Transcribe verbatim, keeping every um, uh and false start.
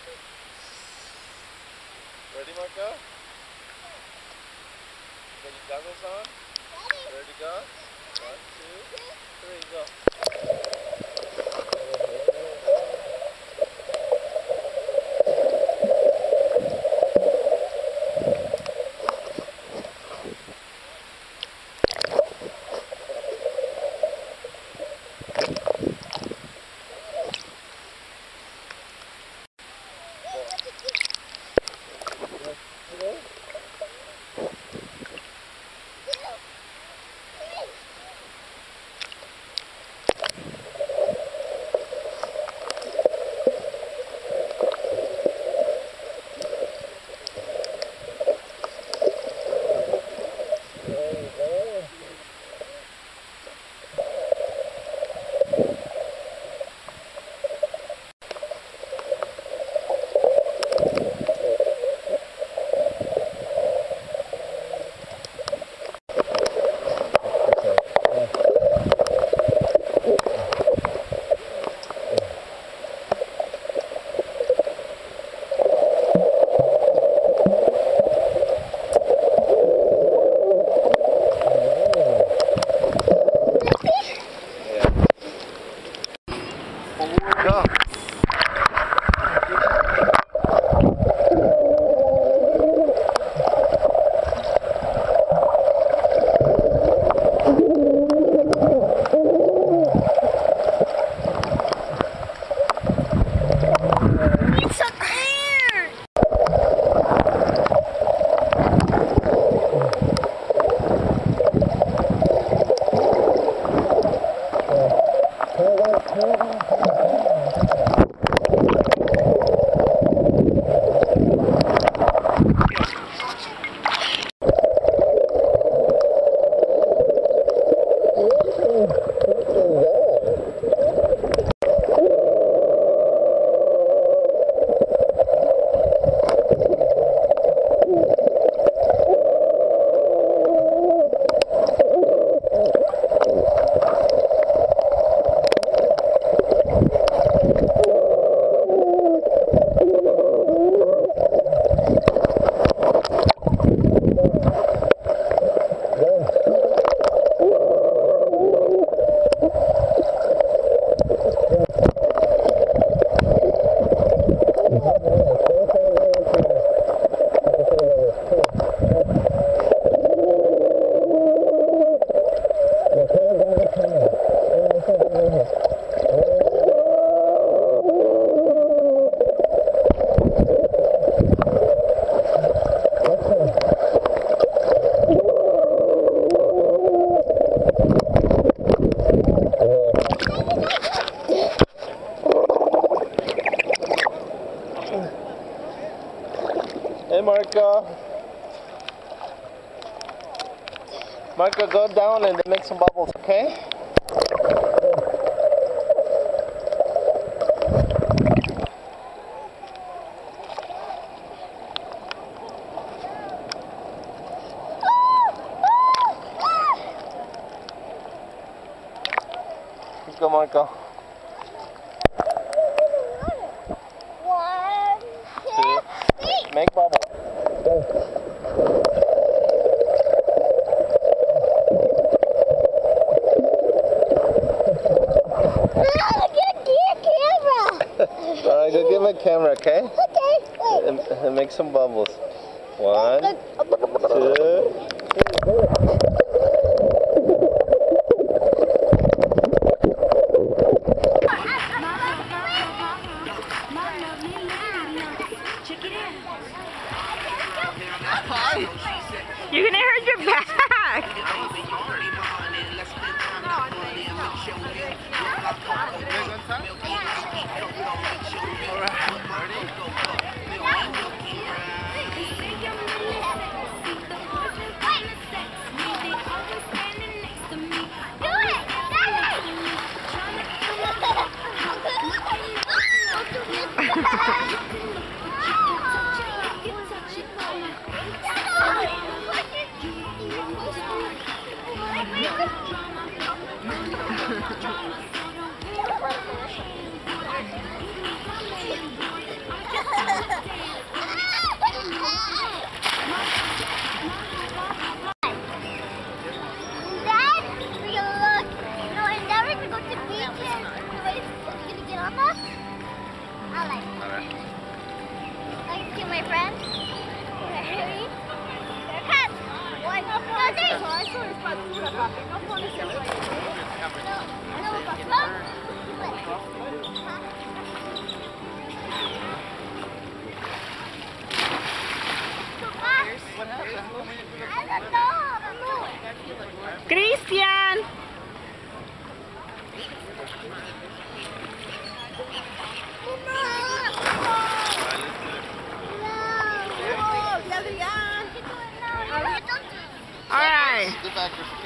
Ready, Marco? Got your goggles on? Ready? Ready to go? One, two, three, go. Go. It's up there. Hey Marco. Marco, go down and make some bubbles, okay? Let's go, Marco. One, two, three. Make bubbles. Alright, go get my camera, okay? Okay, wait. And, and make some bubbles. One, two, three. You're gonna hurt your back. my friend. Ready? Here comes. One, two, three. No, no, I don't know. Christian! All right. Get back here.